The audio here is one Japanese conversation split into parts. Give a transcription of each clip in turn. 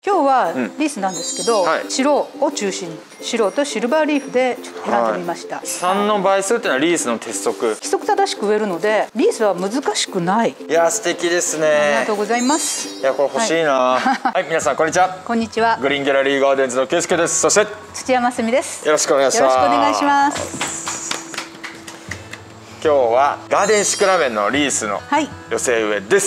今日はリースなんですけど、 はい、 白を中心に白とシルバーリーフでちょっと選んでみました。 3の倍数っていうのはリースの鉄則。 規則正しく植えるのでリースは難しくない。 いや素敵ですね。 ありがとうございます。 いやこれ欲しいな。はい、皆さんこんにちは。 こんにちは。 グリーンギャラリーガーデンズの圭介です。そして土山すみです。 よろしくお願いします。 よろしくお願いします。 今日はガーデンシクラメンのリースの寄せ植えです。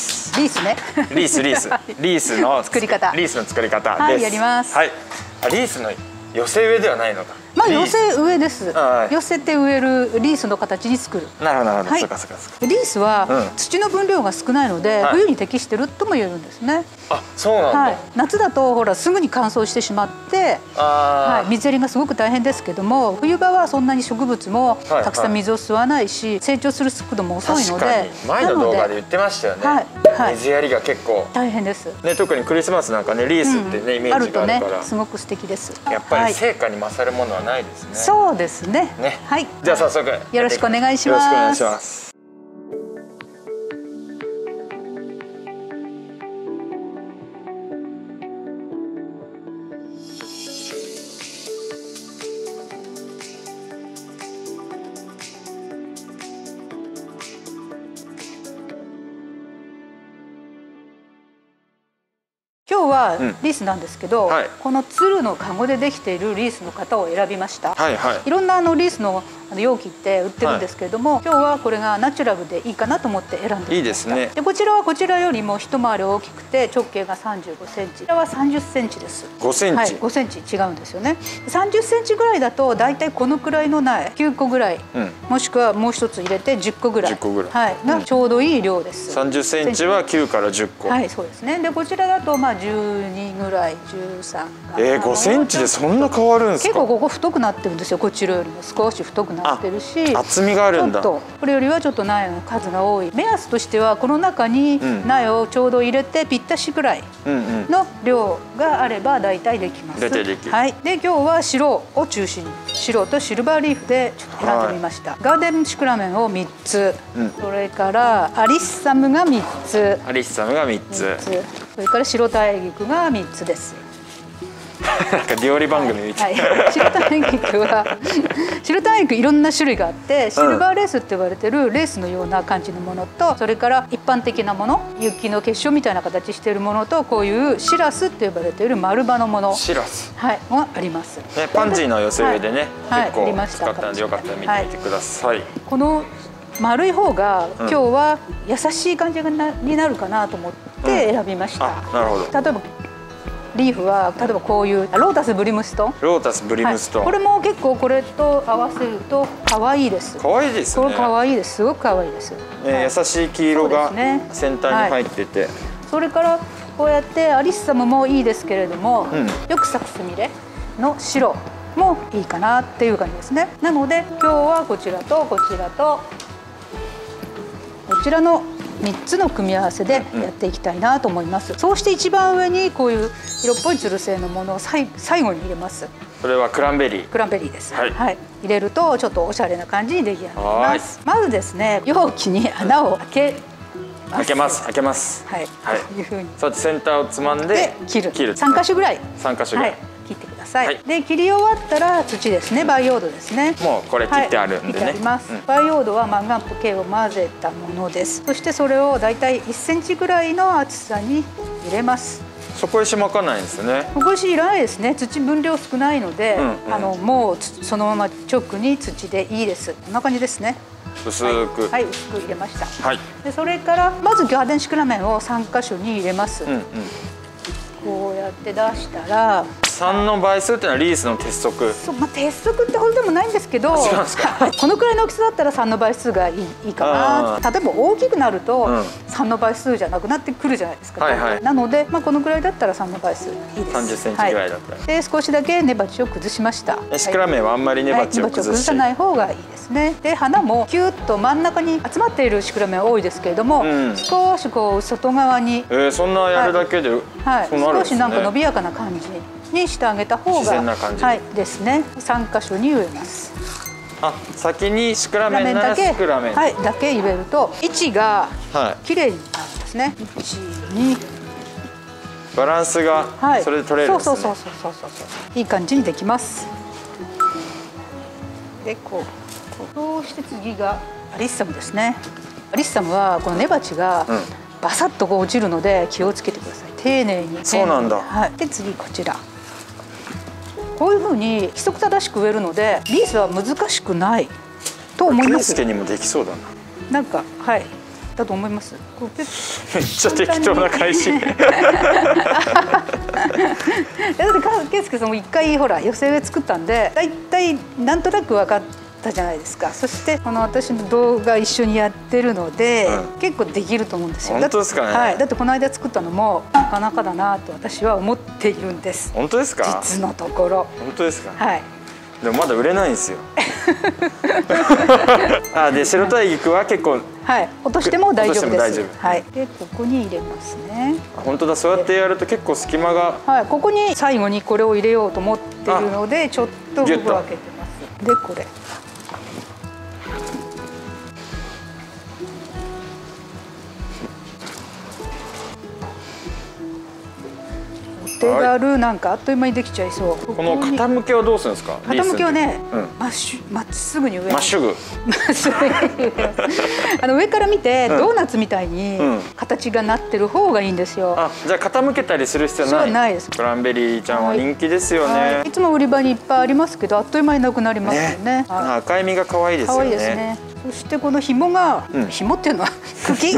リースね。 リースの作り方。 リースの作り方です。 はい、やります。 はい。リースの寄せ植えではないのか。 まあ寄せ植えです。寄せて植えるリースの形に作る。 なるほどなるほど。 はい。リースは土の分量が少ないので冬に適してるとも言えるんですね。 あ、そうなんだ。 はい。夏だとほらすぐに乾燥してしまって、はい、水やりがすごく大変ですけども、冬場はそんなに植物もたくさん水を吸わないし、成長する速度も遅いので、 前の動画で言ってましたよね。はい。水やりが結構大変です。 ね、特にクリスマスなんかね、リースってねイメージがあるから、 すごく素敵です。 やっぱり成果に勝るものはないですね。 そうですね。はい。 じゃあ早速よろしくお願いします。 よろしくお願いします。 今日はリースなんですけど、このツルのカゴでできているリースの型を選びました。いろんなリースの容器って売ってるんですけれども、今日はこれがナチュラルでいいかなと思って選んでみました。でこちらはこちらよりも一回り大きくて直径が35センチ、こちらは30センチです。5センチ、はい、5センチ違うんですよね。30センチぐらいだとだいたいこのくらいの苗9個ぐらい、もしくはもう一つ入れて10個ぐらい、はい、がちょうどいい量です。 30センチは9から10個。 はい、そうですね。でこちらだとまあ12ぐらい、13。 5センチでそんな変わるんですか。 結構ここ太くなってるんですよ。こちらよりも少し太くなってるし、 厚みがあるんだ。 これよりはちょっと苗の数が多い。目安としてはこの中に苗をちょうど入れてぴったしぐらいの量があればだいたいできます。はい。で今日は白を中心に白とシルバーリーフでちょっと選んでみました。ガーデンシクラメンを3つ、それからアリッサムが3つ、それから白大菊が3つです。 なんか料理番組みたい。 白大菊は白大菊いろんな種類があって、シルバーレースって言われてるレースのような感じのものと、それから一般的なもの、雪の結晶みたいな形しているものと、こういうシラスって呼ばれている丸葉のもの、 シラス、 はいがあります。 パンジーの寄せ植えでね、結構使ったのでよかったら見てみてください。 この丸い方が今日は優しい感じになるかなと思って選びました。 なるほど。 例えばリーフは例えばこういうロータスブリムストン。これも結構これと合わせると可愛いです。 可愛いですね。 これ可愛いです。すごく可愛いです。 優しい黄色が先端に入ってて、 それからこうやってアリッサムもいいですけれども、よく咲くスミレの白もいいかなっていう感じですね。なので今日はこちらとこちらとこちらの3つの組み合わせでやっていきたいなと思います。そうして一番上にこういう色っぽいつる性のものを最後に入れます。 それはクランベリーです。はい、入れるとちょっとおしゃれな感じに出来上がります。まずですね、容器に穴を開けます。はい。いう風に。 そうやってセンターをつまんで切る。3箇所ぐらい。切ってください。で切り終わったら土ですね、培養土ですね。 もうこれ切ってあるんでね。 培養土はマンガンプ系を混ぜたものです。そしてそれをだいたい1センチぐらいの厚さに入れます。 底石巻かないんですね。 底石いらないですね。土分量少ないので、もうそのまま直に土でいいです。こんな感じですね。 薄く薄く入れました。でそれからまずガーデンシクラメンを3箇所に入れます。こうやって出したら 3の倍数っていうのはリースの鉄則。 鉄則ってほどでもないんですけど、このくらいの大きさだったら3の倍数がいいかな。例えば大きくなると3の倍数じゃなくなってくるじゃないですか。なのでこのくらいだったら3の倍数いいです。 30センチぐらいだったら。 で少しだけ根鉢を崩しました。 シクラメンはあんまり根鉢を崩さない方がいいですね。で花もキュッと真ん中に集まっているシクラメン多いですけれども、少しこう外側にそんなやるだけで少しなんか伸びやかな感じにしてあげた方がですね。3箇所に植えます。 先にシクラメンならシクラメンだけ入れると位置が綺麗になるんですね。1、2、 バランスがそれで取れるんですね。 そういい感じにできます。でそして次がアリッサムですね。アリッサムはこの根鉢がバサッと落ちるので気をつけてください。丁寧に。 そうなんだ。 はい。で次こちら。こういう風に規則正しく植えるのでリースは難しくないと思います。 圭介にもできそうだな。 なんかはいだと思います。 めっちゃ適当な返し。だって圭介さんも一回ほら寄せ植え作ったんでだいたいなんとなく分かったじゃないですか。そしてこの私の動画一緒にやってるので、結構できると思うんですよ。 本当ですかね。 はい。だってこの間作ったのもなかなかだなと私は思っているんです。 本当ですか。 実のところ。 本当ですか。 はい。 でもまだ売れないんですよ。で白大菊は結構落としても大丈夫です。はい。でここに入れますね。 本当だ。そうやってやると結構隙間が。 はい。ここに最後にこれを入れようと思っているのでちょっとここ開けてます。でこれ。手軽なんかあっという間にできちゃいそう。 この傾けはどうするんですか。 傾けはね、まっすぐに植えまっすぐ上から見てドーナツみたいに形がなってる方がいいんですよ。 じゃあ傾けたりする必要ない。 ないです。 クランベリーちゃんは人気ですよね。 いつも売り場にいっぱいありますけどあっという間になくなりますよね。 赤い実が可愛いですよね。可愛いですね。 そしてこの紐が、紐っていうのは茎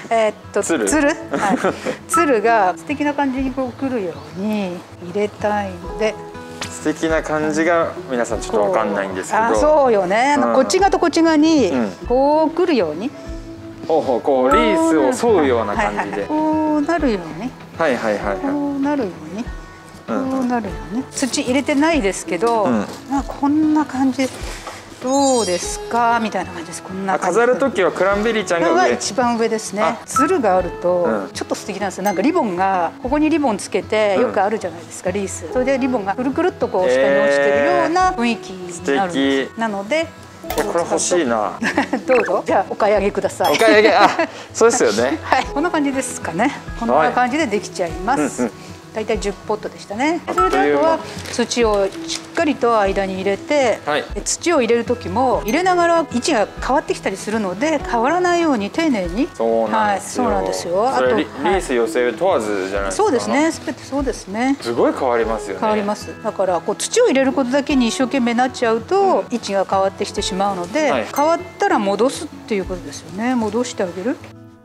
つるが素敵な感じにこうくるように入れたいので。 素敵な感じが皆さんちょっとわかんないんですけど。 そうよね。こっち側とこっち側にこうくるように。 こうリースを沿うような感じで。 こうなるように。こうなるように。こうなるように。土入れてないですけど、こんな感じ。どうですかみたいな感じです。こんな飾る時はクランベリーちゃんが上。 一番上ですね。つるがあるとちょっと素敵なんですよ。なんかリボンがここにリボンつけてよくあるじゃないですかリース。それでリボンがくるくるっとこう下に落ちてるような雰囲気になるんです。なのでこれ欲しいな。 どうぞ。じゃあお買い上げください。 お買い上げ。そうですよね。 はい。こんな感じですかね。こんな感じでできちゃいます。大体10ポットでしたね。それであとは土をしっかりと間に入れて、土を入れる時も入れながら位置が変わってきたりするので変わらないように丁寧に。 そうなんですよ。あとリース寄せ植え問わずじゃないですか。 そうですね。すべてそうですね。 すごい変わりますよね。 変わります。だからこう土を入れることだけに一生懸命なっちゃうと位置が変わってきてしまうので、変わったら戻すっていうことですよね。戻してあげる。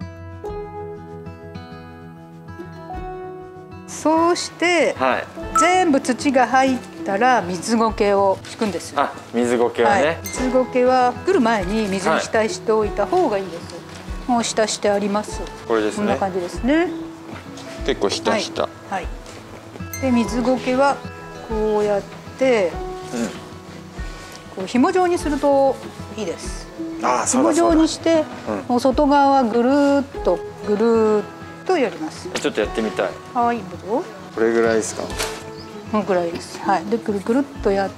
そうして、全部土が入ったら水苔を敷くんですよ。 水苔をね。 水苔は来る前に水に浸しておいた方がいいです。もう浸してあります。 これですね。 こんな感じですね。 結構ひたひた。 で水苔はこうやって、こう紐状にするといいです。紐状にして、もう外側はぐるっとやります。 ちょっとやってみたい。 はい、どうぞ。これぐらいですか。 このぐらいです。はい。でくるくるっとやって、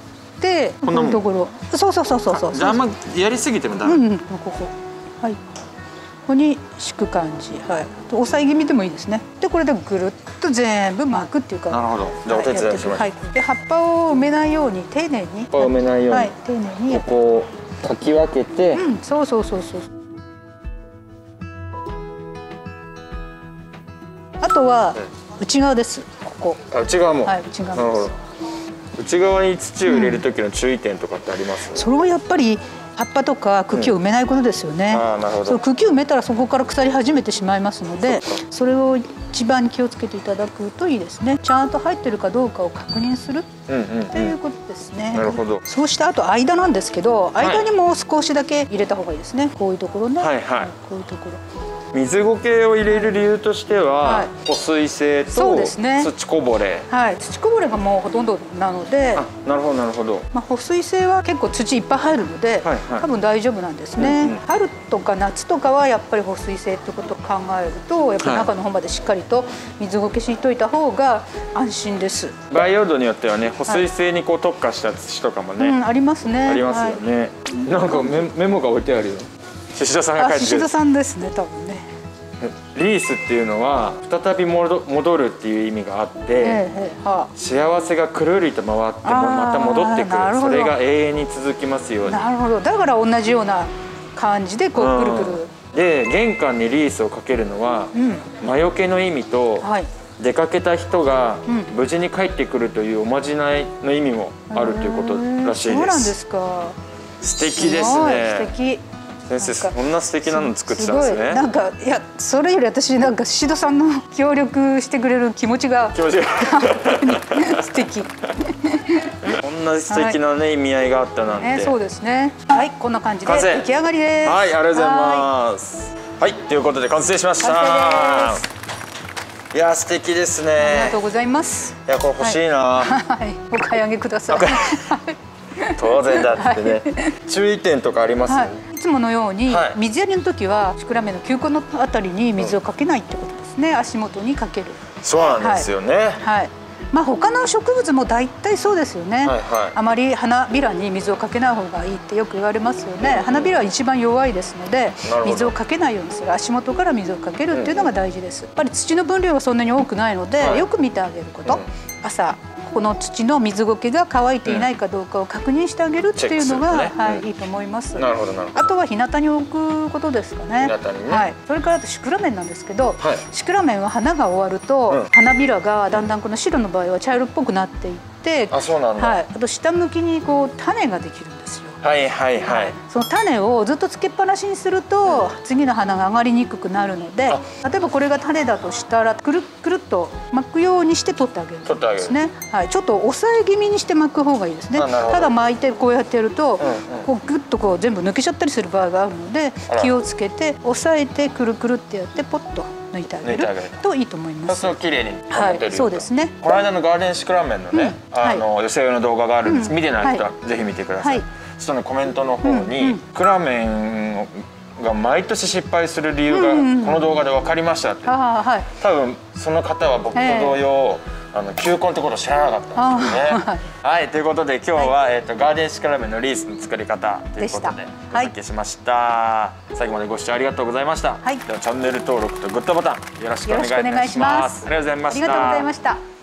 このところ。そう。 じゃああんまやりすぎてもダメ。 ここ。はい。ここに敷く感じ。はい。押さえ気味でもいいですね。でこれでぐるっと全部巻くっていうか。 なるほど。じゃあお手伝いします。 はい。で葉っぱを埋めないように丁寧に。 葉っぱを埋めないように。 はい。丁寧に。 こうかき分けて。 そう。あとは内側です。ここ。 内側も。 はい、内側です。なるほど。 内側に土を入れる時の注意点とかってあります？ それはやっぱり葉っぱとか茎を埋めないことですよね。そう、茎を埋めたらそこから腐り始めてしまいますので、それを一番気をつけていただくといいですね。ちゃんと入ってるかどうかを確認するっていうことですね。 なるほど。 そうした後間なんですけど、間にも少しだけ入れた方がいいですね。こういうところね。こういうところ。 水苔を入れる理由としては、保水性と土こぼれ。 土こぼれがもうほとんどなので。 なるほど。 保水性は結構土いっぱい入るので、多分大丈夫なんですね。春とか夏とかはやっぱり保水性ってことを考えると、やっぱり中の方までしっかりと水苔敷いといた方が安心です。 培養土によってはね、保水性にこう特化した土とかもね、 ありますね。 ありますよね。なんかメモが置いてあるよ。宍戸さんが書いてくれる。 宍戸さんですね、多分ね。 リースっていうのは再び戻るっていう意味があって、幸せがくるりと回ってまた戻ってくる、それが永遠に続きますように。 なるほど。だから同じような感じでこうくるくる。 で玄関にリースをかけるのは、魔除けの意味と、出かけた人が無事に帰ってくるというおまじないの意味もあるということらしいです。そうなんですか。 素敵ですね。 素敵。 先生、そんな素敵なの作ってたんですね。 なんかいや、それより私なんか宍戸さんの協力してくれる気持ちが素敵。 こんな素敵なね意味合いがあったなんて。 そうですね。はい、こんな感じで出来上がりです。 はい、ありがとうございます。はい、ということで完成しました。いや素敵ですね。 ありがとうございます。 いやこれ欲しいな。 はい、お買い上げください。 当然だってね。注意点とかあります？ いつものように水やりの時はシクラメンの球根のあたりに水をかけないってことですね。足元にかける。 そうなんですよね。 はい。まあ他の植物も大体そうですよね。あまり花びらに水をかけない方がいいってよく言われますよね。花びらは一番弱いですので、水をかけないようにする、足元から水をかけるっていうのが大事です。やっぱり土の分量がそんなに多くないので、よく見てあげること。朝この土の水苔が乾いていないかどうかを確認してあげるっていうのがいいと思います。 なるほどなるほど。 あとは日向に置くことですかね。 日向にね。 はい。それからあとシクラメンなんですけど、シクラメンは花が終わると花びらがだんだんこの白の場合は茶色っぽくなっていって、 あ、そうなんだ。 はい。あと下向きにこう種ができるんですよ。 はいはいはい。 その種をずっとつけっぱなしにすると次の花が上がりにくくなるので、例えばこれが種だとしたらくるくるっと巻くようにして取ってあげるんですね。はい。ちょっと押さえ気味にして巻く方がいいですね。ただ巻いてこうやってやるとこうグッとこう全部抜けちゃったりする場合があるので、気をつけて押さえてくるくるってやってポッと抜いてあげるといいと思います。 そう綺麗にはい、そうですね。 この間のガーデンシクラメンのね、寄せ植えの動画があるんです。見てない人はぜひ見てください。そのコメントの方にクラメンが毎年失敗する理由がこの動画で分かりましたって。多分その方は僕と同様球根ってことを知らなかったんですよね。はい、ということで今日はガーデンシクラメンのリースの作り方ということでお届けしました。最後までご視聴ありがとうございました。ではチャンネル登録とグッドボタンよろしくお願いします。ありがとうございました。 ありがとうございました。